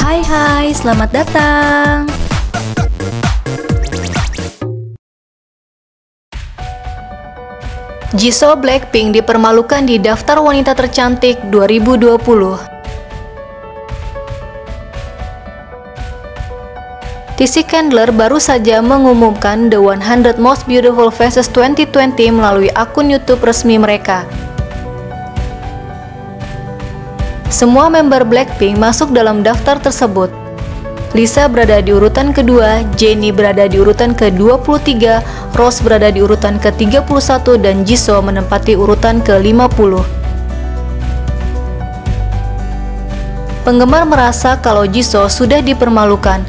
Hai, selamat datang. Jisoo Blackpink dipermalukan di daftar wanita tercantik 2020. Tizzy Candler baru saja mengumumkan The 100 Most Beautiful Faces 2020 melalui akun YouTube resmi mereka. Semua member Blackpink masuk dalam daftar tersebut. Lisa berada di urutan kedua, Jennie berada di urutan ke-23, Rose berada di urutan ke-31, dan Jisoo menempati urutan ke-50. Penggemar merasa kalau Jisoo sudah dipermalukan.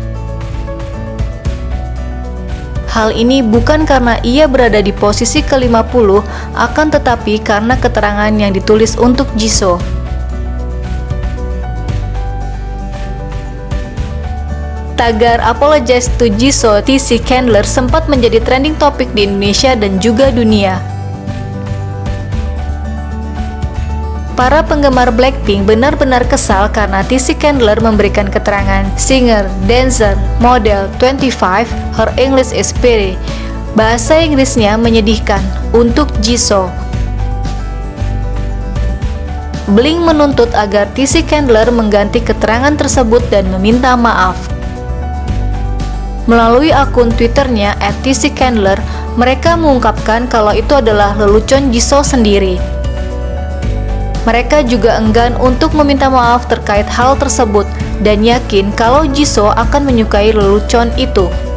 Hal ini bukan karena ia berada di posisi ke-50, akan tetapi karena keterangan yang ditulis untuk Jisoo. Tagar Apologize to Jisoo, Tizzy Candler sempat menjadi trending topik di Indonesia dan juga dunia. Para penggemar Blackpink benar-benar kesal karena Tizzy Candler memberikan keterangan singer, dancer, model, 25, her English is pretty. Bahasa Inggrisnya menyedihkan untuk Jisoo. Blink menuntut agar Tizzy Candler mengganti keterangan tersebut dan meminta maaf. Melalui akun Twitternya @TizzyCandler, mereka mengungkapkan kalau itu adalah lelucon Jisoo sendiri. Mereka juga enggan untuk meminta maaf terkait hal tersebut dan yakin kalau Jisoo akan menyukai lelucon itu.